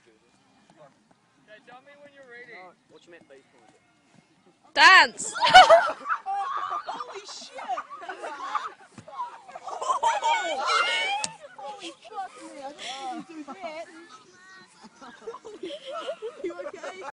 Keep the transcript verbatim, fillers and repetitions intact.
Okay, tell me when you're ready. What's your face point? Dance! Holy shit! Holy fuck me! I don't think you do that. You okay?